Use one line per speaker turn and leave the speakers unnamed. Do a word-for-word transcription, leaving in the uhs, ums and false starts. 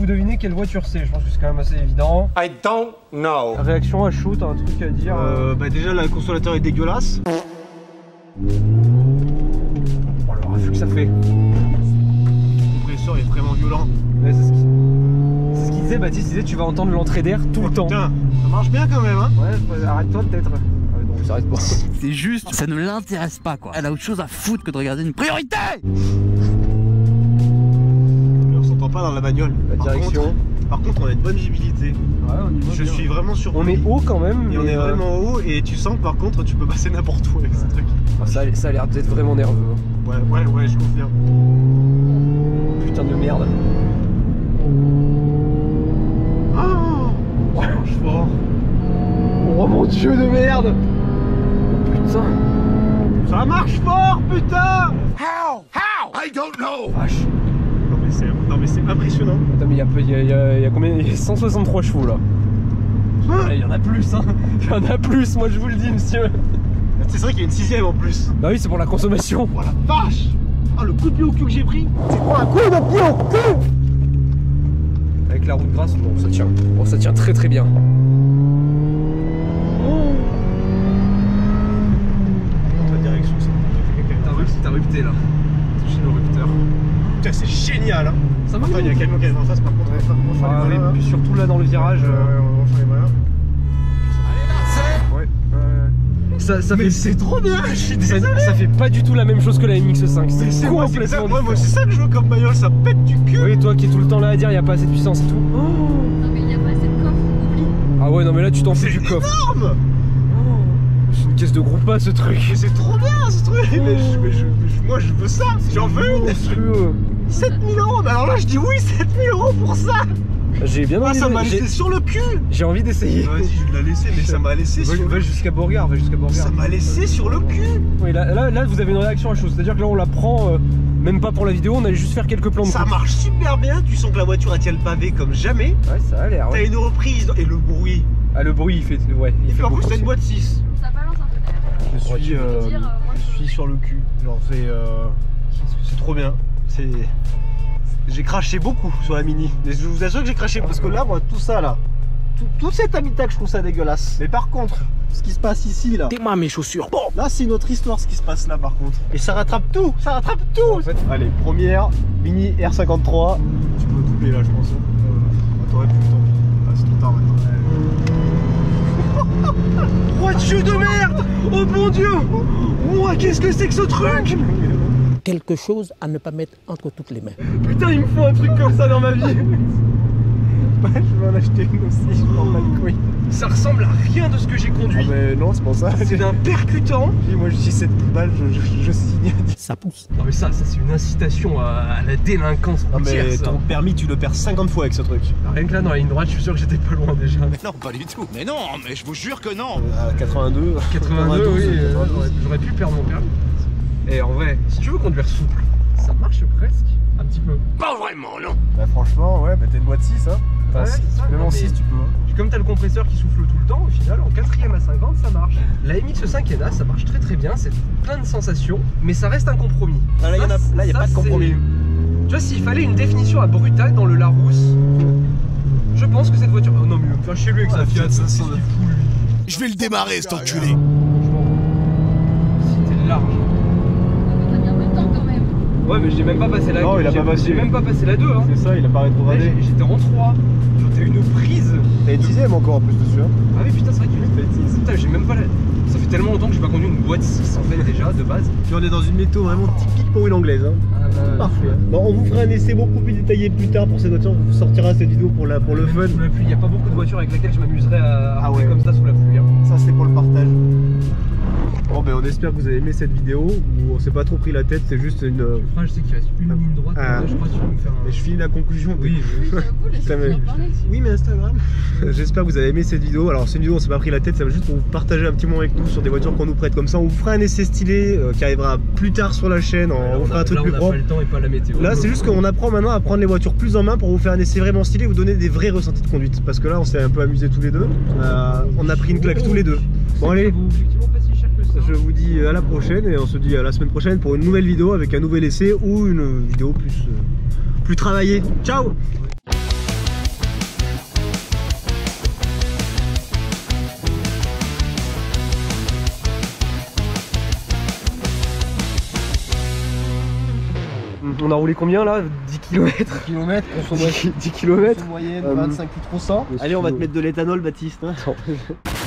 devinez quelle voiture c'est? Je pense que c'est quand même assez évident.
I don't know.
Réaction à chaud, t'as un truc à dire?
euh, Bah déjà, le consolateur est dégueulasse.
Oh, le refus que ça fait.
Le compresseur est vraiment violent.
Ouais, c'est ce qui... c'est ce qu'il disait, Baptiste, il disait tu vas entendre l'entrée d'air tout
Oh,
le temps.
Putain, ça marche bien quand même, hein.
Ouais, arrête-toi peut-être. Ah, non, ça arrête pas.
C'est juste, ça ne l'intéresse pas quoi. Elle a autre chose à foutre que de regarder une priorité.
Mais on s'entend pas dans la bagnole.
La
par
direction.
Contre, par contre, on a une bonne visibilité.
Ouais, on y va
Je
bien.
suis vraiment surpris.
On est haut quand même.
Et on
mais
est
euh...
vraiment haut et tu sens que par contre tu peux passer n'importe où avec
ouais.
ce truc.
Ah, ça, ça a l'air d'être vraiment nerveux.
Ouais, ouais, ouais, je confirme.
Putain de merde.
Oh, ça marche fort.
Oh mon dieu de merde. Oh putain.
Ça marche fort, putain.
How? How? I don't know.
Vache.
Non mais c'est, non mais c'est impressionnant.
Attends mais il y a, il y a, il y a, il y a combien? Il y a cent soixante-trois chevaux là.
Hein?
Il y en a plus hein. Il y en a plus, moi je vous le dis monsieur.
C'est vrai qu'il y a une sixième en plus.
Bah oui c'est pour la consommation.
Oh la vache. Oh le coup de pied au cul que j'ai pris. C'est quoi un coup de pied au cul?
Avec la route grasse, bon ça tient. Bon ça tient très très bien. Oh.
La direction c'est
T'as rupté là. Touché le rupteur.
Putain c'est génial hein.
Ça va.
Attends, il y a quelqu'un qui est en face par contre. On va faire, on va faire
Ah,
les
oui,
malins,
puis
hein.
surtout là dans le virage.
Ouais,
euh...
on va faire les malins.
Ouais. Euh... Ça, ça
Mais
fait.
c'est trop bien. Je suis
Ça,
désolé.
ça fait pas du tout la même chose que la M X cinq.
Mais c'est moi, c'est
complètement
ça, moi, moi,
différent.
c'est ça que je veux comme bagnole, ça pète du cul.
Oui toi qui es tout le temps là à dire il y a pas assez de puissance et tout. Oh.
Non mais il n'y a pas assez de coffre, oublie.
Ah ouais non mais là tu t'en fous
C'est
du coffre.
énorme.
C'est une caisse de groupe pas ce truc.
Mais c'est trop bien ce truc. Mais, je, mais je- mais je- moi je veux ça. J'en veux une.
Monstrueux.
sept mille euros. Mais alors là je dis oui, sept mille euros pour ça.
J'ai bien
Ah,
envie
ça
de-
m'a
j'ai-
laissé sur le cul.
J'ai envie d'essayer.
Vas-y, je vais la laisser, mais ça m'a laissé
Va,
sur
va
le
jusqu'à Beauregard, va jusqu'à Beauregard.
Ça m'a laissé sur le cul.
Oui, là, là, là, vous avez une réaction à chose. C'est-à-dire que là, on la prend, euh, même pas pour la vidéo, on allait juste faire quelques plans de
Ça
coupe.
marche super bien. Tu sens que la voiture elle tient le pavé comme jamais.
Ouais, ça a l'air.
T'as
Ouais.
une reprise et le bruit.
Ah, le bruit, il fait. Ouais, il
Et
fait
puis en plus
beaucoup
t'as une
aussi.
boîte six.
Ça balance un peu d'air.
Je
Ouais, tu
suis,
veux
euh,
dire, euh, moi,
je
je-
suis sur le cul. Genre c'est, euh, c'est trop bien. C'est, j'ai craché beaucoup sur la Mini. Et je vous assure que j'ai craché parce que là, moi, tout ça là, tout, tout cet habitat, je trouve ça dégueulasse. Mais par contre, ce qui se passe ici là,
T'es moi mes chaussures.
bon, là c'est une autre histoire ce qui se passe là par contre. Et ça rattrape tout, ça rattrape tout.
En fait,
Allez, première Mini R cinquante-trois. Tu peux doubler là, je pense. Euh, T'aurais plus le temps. Ah, c'est trop tard maintenant. Roi de jeu de merde. Oh mon dieu. Ouah, qu'est-ce que c'est que ce truc?
Quelque chose à ne pas mettre entre toutes les mains.
putain, il me faut un truc comme ça dans ma vie.
Ouais, je vais en acheter une aussi, je m'en bats les couilles.
Ça ressemble à rien de ce que j'ai
Ah
conduit.
mais non, c'est pour ça.
C'est un percutant.
Et moi je dis sept balles, je, je, je signe.
Ça pousse.
Non, mais ça, ça c'est une incitation à, à la délinquance
Non
routière.
mais
ça.
ton permis tu le perds cinquante fois avec ce truc.
Rien que là, dans la ligne droite, je suis sûr que j'étais pas loin déjà.
Non, pas du tout. Mais non, mais je vous jure que non.
Euh, à quatre-vingt-deux.
quatre-vingt-deux, oui, euh,
quatre-vingt-douze.
j'aurais- j'aurais pu perdre mon permis. Et en vrai, si tu veux conduire souple, ça marche presque un petit peu.
Pas vraiment, non.
Bah franchement, ouais, bah t'as une boîte six, hein. Enfin,
Ouais,
six,
c'est ça,
même
non,
en
mais-
six tu peux. Hein.
Puis comme t'as le compresseur qui souffle tout le temps, au final, en quatrième à cinquante, ça marche. La M X cinq N A, ça marche très très bien, c'est plein de sensations, mais ça reste un compromis.
Ah, là, y en a-
Ça,
là, y a
ça,
pas de compromis.
c'est- Tu vois, s'il fallait une définition à brutal dans le Larousse, je pense que cette voiture... Oh non, mais il va me faire chez lui avec sa
Ouais,
Fiat,
Fiat
ça,
cinq
c'est
cent
fou
neuf.
lui.
Je vais le démarrer, cet enculé.
Franchement, c'était large.
T'as bien le temps quand même.
Ouais, mais j'ai même pas passé la
Non, il a
j'ai-
pas passé.
J'ai même pas passé la deux, hein.
C'est ça, il a pas
Là,
rétrogradé.
j'ai- J'étais en trois. Genre, t'as une prise.
T'as une sixième encore en plus dessus. Hein.
Ah oui, putain, c'est vrai qu'il y a une petite. Putain, j'ai même pas la... Ça fait tellement longtemps que j'ai pas conduit une boîte six en fait déjà de base.
Puis on est dans une météo vraiment typique pour une anglaise. Hein.
Ah bah,
Parfait. Bon, on vous fera un essai beaucoup plus détaillé plus tard pour cette voiture. On vous sortira cette vidéo pour, la, pour le
Même
fun.
sous la pluie, il y a pas beaucoup de voitures avec lesquelles je m'amuserais à, à
Ah
rouler
ouais.
comme ça sous la pluie. Hein.
Ça c'est pour le partage. Bon ben on espère que vous avez aimé cette vidéo où on s'est pas trop pris la tête, c'est juste une...
Le frein, je sais qu'il reste une ligne droite.
Ah.
Là, je crois que tu vas me faire un...
Et je finis la conclusion.
Oui,
Oui, j'avoue, laisse
Putain,
bien
mais-
parler.
Oui mais Instagram. J'espère que vous avez aimé cette vidéo. Alors c'est une vidéo on s'est pas pris la tête, ça va juste pour vous partager un petit moment avec nous sur des voitures qu'on nous prête comme ça. On vous fera un essai stylé euh, qui arrivera plus tard sur la chaîne, on,
Là,
on fera
a-
un truc
là,
plus
on a
propre.
pas le temps et pas la météo.
Là c'est juste qu'on apprend maintenant à prendre les voitures plus en main pour vous faire un essai vraiment stylé, vous donner des vrais ressentis de conduite. Parce que là on s'est un peu amusés tous les deux, Euh, on a pris une claque tous les deux. Bon allez,
vaut effectivement pas si cher que ça.
je vous dis à la prochaine et on se dit à la semaine prochaine pour une nouvelle vidéo avec un nouvel essai ou une vidéo plus, euh, plus travaillée. Ciao!
on a roulé combien là? dix kilomètres.
Kilomètres, consommation
dix kilomètres.
moyenne,
Euh,
vingt-cinq litres au cent. Allez, on va te mettre de l'éthanol, Baptiste. Hein.